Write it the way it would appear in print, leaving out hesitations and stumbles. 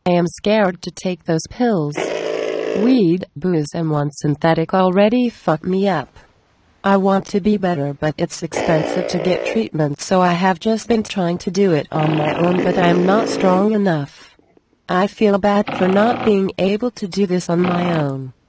I am scared to take those pills. Weed, booze, and one synthetic already fucked me up. I want to be better, but it's expensive to get treatment, so I have just been trying to do it on my own, but I am not strong enough. I feel bad for not being able to do this on my own.